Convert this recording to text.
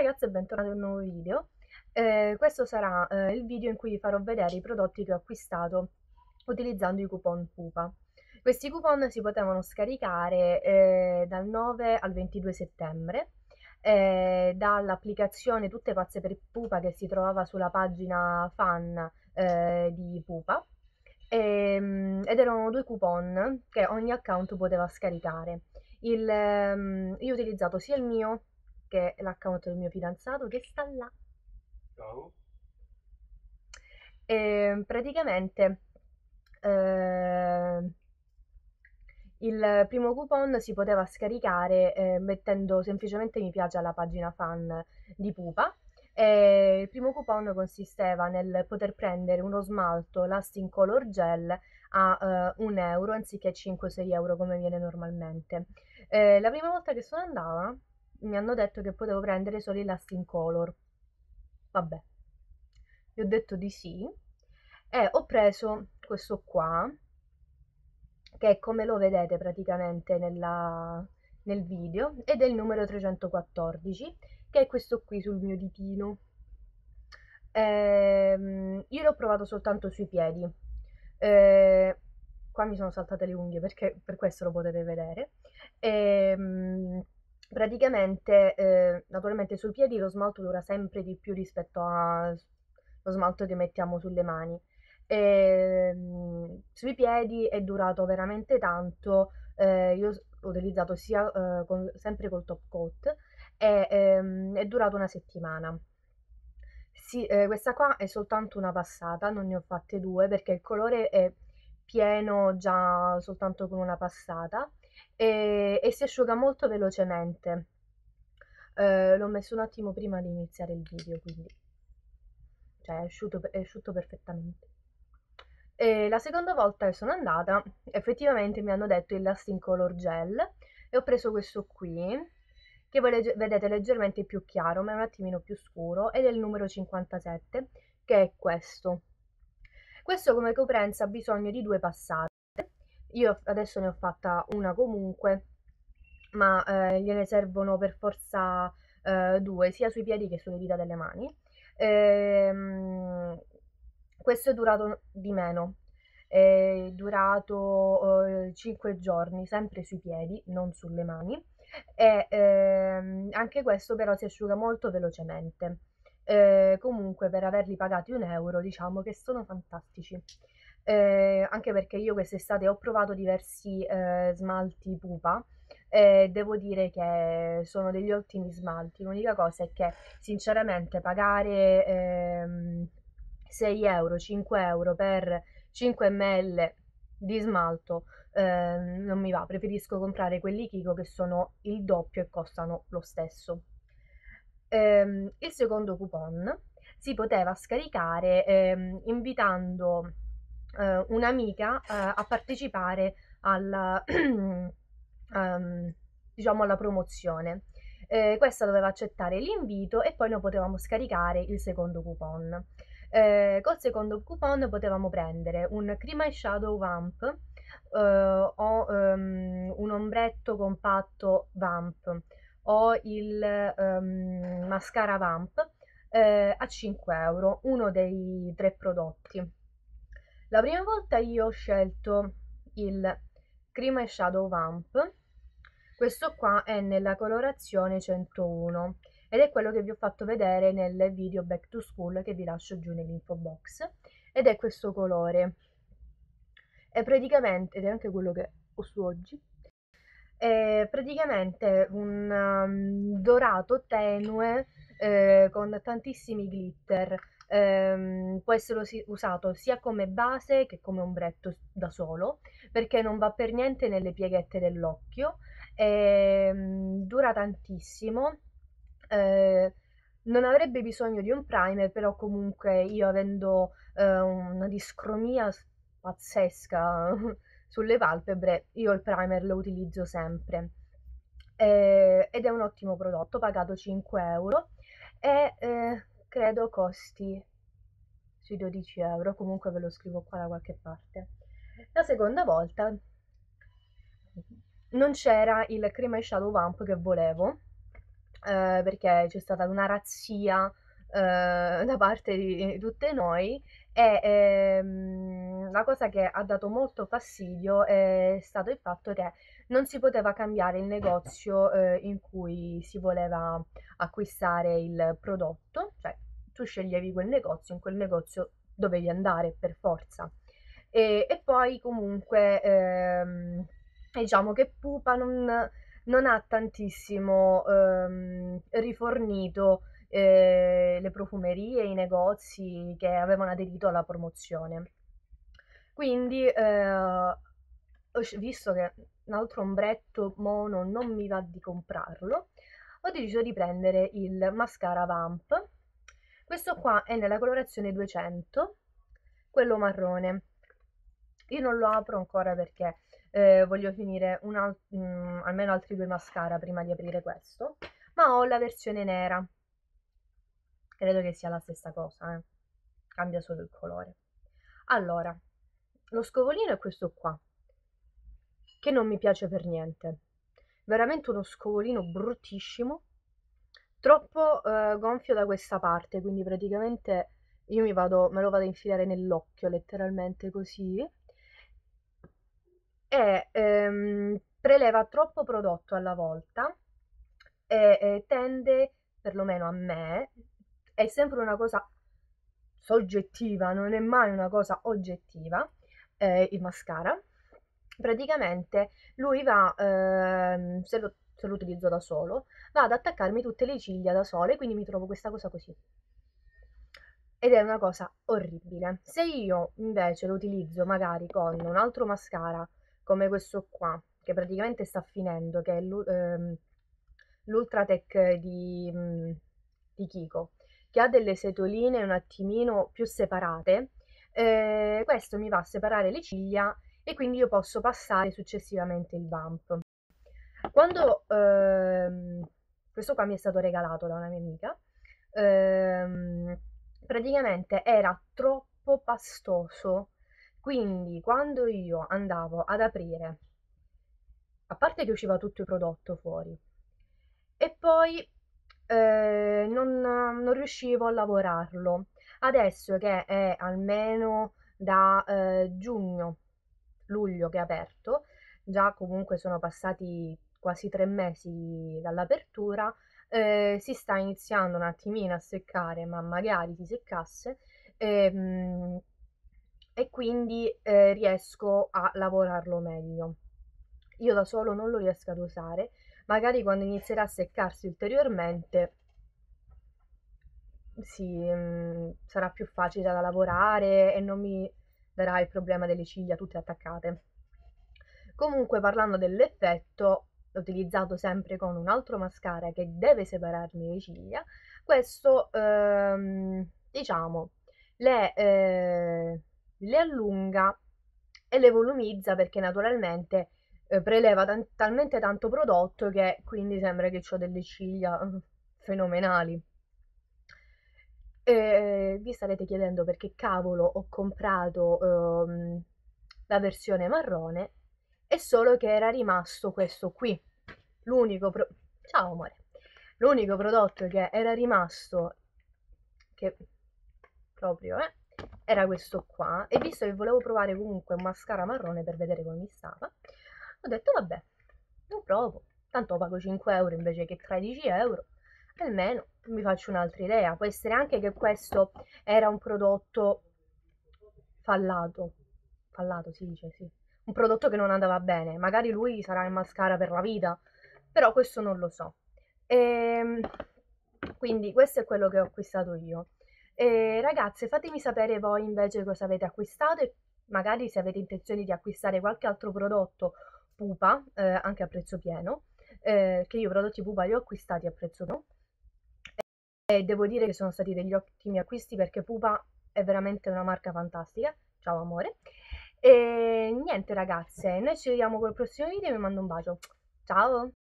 ragazzi e bentornati in un nuovo video. Questo sarà il video in cui vi farò vedere i prodotti che ho acquistato utilizzando i coupon Pupa. Questi coupon si potevano scaricare dal 9 al 22 settembre dall'applicazione Tutte pazze per Pupa che si trovava sulla pagina fan di Pupa. Ed erano due coupon che ogni account poteva scaricare. Io ho utilizzato sia il mio che l'account del mio fidanzato che sta là. Ciao. Praticamente eh, il primo coupon si poteva scaricare mettendo semplicemente mi piace alla pagina fan di Pupa. Il primo coupon consisteva nel poter prendere uno smalto Lasting Color Gel a 1 euro anziché 5-6 euro come viene normalmente. La prima volta che sono andata mi hanno detto che potevo prendere solo il Lasting Color. Vabbè, gli ho detto di sì e ho preso questo qua, che come lo vedete praticamente nel video, ed è il numero 314, che è questo qui sul mio ditino. Io l'ho provato soltanto sui piedi. Eh, Qua mi sono saltate le unghie perché per questo lo potete vedere. Ehm, Praticamente, naturalmente sui piedi lo smalto dura sempre di più rispetto allo smalto che mettiamo sulle mani. Sui piedi è durato veramente tanto. Io l'ho utilizzato sia sempre col top coat e è durato una settimana. Sì, questa qua è soltanto una passata, non ne ho fatte due perché il colore è pieno già soltanto con una passata e si asciuga molto velocemente. L'ho messo un attimo prima di iniziare il video, quindi cioè è asciutto perfettamente. E la seconda volta che sono andata, effettivamente mi hanno detto il Lasting Color Gel e ho preso questo qui, che voi vedete leggermente più chiaro, ma è un attimino più scuro, ed è il numero 57, che è questo. Questo come coprenza ha bisogno di due passate. Io adesso ne ho fatta una comunque, ma gliene servono per forza due, sia sui piedi che sulle dita delle mani. Ehm, Questo è durato di meno, è durato 5 giorni, sempre sui piedi, non sulle mani, e anche questo però si asciuga molto velocemente. Comunque per averli pagati 1 euro diciamo che sono fantastici. Anche perché io quest'estate ho provato diversi smalti Pupa e devo dire che sono degli ottimi smalti. L'unica cosa è che sinceramente pagare 6 euro, 5 euro per 5 ml di smalto non mi va, preferisco comprare quelli Kiko che sono il doppio e costano lo stesso. Il secondo coupon si poteva scaricare invitando un'amica a partecipare alla, diciamo alla promozione. Questa doveva accettare l'invito e poi noi potevamo scaricare il secondo coupon. Col secondo coupon potevamo prendere un Cream Eyeshadow Vamp o un ombretto compatto Vamp o il mascara Vamp a 5 euro, uno dei tre prodotti. La prima volta io ho scelto il Cream Eyeshadow Vamp, questo qua è nella colorazione 101 ed è quello che vi ho fatto vedere nel video Back to School che vi lascio giù nell'info box ed è questo colore. È praticamente, ed è anche quello che ho su oggi, è praticamente un dorato tenue con tantissimi glitter. Può essere usato sia come base che come ombretto da solo, perché non va per niente nelle pieghette dell'occhio. Dura tantissimo. eh, Non avrebbe bisogno di un primer, però comunque io avendo una discromia pazzesca sulle palpebre, io il primer lo utilizzo sempre. Ed è un ottimo prodotto, pagato 5 euro e credo costi sui 12 euro, comunque ve lo scrivo qua da qualche parte. La seconda volta non c'era il Cream Eyeshadow Vamp che volevo, perché c'è stata una razzia da parte di tutte noi e la cosa che ha dato molto fastidio è stato il fatto che non si poteva cambiare il negozio in cui si voleva acquistare il prodotto, cioè tu sceglievi quel negozio, in quel negozio dovevi andare per forza. E poi comunque diciamo che Pupa non ha tantissimo rifornito le profumerie, i negozi che avevano aderito alla promozione. Quindi, visto che un altro ombretto mono non mi va di comprarlo, ho deciso di prendere il mascara Vamp. Questo qua è nella colorazione 200, quello marrone. Io non lo apro ancora perché voglio finire almeno altri due mascara prima di aprire questo, ma ho la versione nera. Credo che sia la stessa cosa, cambia solo il colore. Allora, lo scovolino è questo qua, che non mi piace per niente. Veramente uno scovolino bruttissimo, troppo gonfio da questa parte, quindi praticamente io me lo vado a infilare nell'occhio, letteralmente così, e preleva troppo prodotto alla volta e tende, perlomeno a me, è sempre una cosa soggettiva, non è mai una cosa oggettiva, il mascara. Praticamente lui va, se lo utilizzo da solo, va ad attaccarmi tutte le ciglia da sole, quindi mi trovo questa cosa così. Ed è una cosa orribile. Se io invece lo utilizzo magari con un altro mascara, come questo qua, che praticamente sta finendo, che è l'Ultratech di Kiko, che ha delle setoline un attimino più separate, questo mi va a separare le ciglia e quindi io posso passare successivamente il Vamp. Quando questo qua mi è stato regalato da una mia amica, ehm, praticamente era troppo pastoso, quindi quando io andavo ad aprire, a parte che usciva tutto il prodotto fuori, e poi non riuscivo a lavorarlo. Adesso che è almeno da giugno, luglio che è aperto, già comunque sono passati quasi 3 mesi dall'apertura, si sta iniziando un attimino a seccare, ma magari si seccasse, ehm, e quindi riesco a lavorarlo meglio. Io da solo non lo riesco ad usare, magari quando inizierà a seccarsi ulteriormente sarà più facile da lavorare e non mi darà il problema delle ciglia tutte attaccate. Comunque, parlando dell'effetto, utilizzato sempre con un altro mascara che deve separarmi le ciglia, questo diciamo le allunga e le volumizza perché naturalmente preleva talmente tanto prodotto che quindi sembra che ho delle ciglia fenomenali. Vi starete chiedendo perché cavolo ho comprato la versione marrone, è solo che era rimasto questo qui, l'unico ciao amore, l'unico prodotto che era rimasto, che proprio era questo qua, e visto che volevo provare comunque un mascara marrone per vedere come mi stava, ho detto vabbè, lo provo, tanto pago 5 euro invece che 13 euro, almeno mi faccio un'altra idea. Può essere anche che questo era un prodotto fallato, fallato si dice, sì, un prodotto che non andava bene, magari lui sarà il mascara per la vita, però questo non lo so. Quindi questo è quello che ho acquistato io. Ragazze, fatemi sapere voi invece cosa avete acquistato e magari se avete intenzione di acquistare qualche altro prodotto Pupa, anche a prezzo pieno, che io i prodotti Pupa li ho acquistati a prezzo pieno e devo dire che sono stati degli ottimi acquisti perché Pupa è veramente una marca fantastica. Ciao amore. E niente ragazze, noi ci vediamo col prossimo video e vi mando un bacio. Ciao!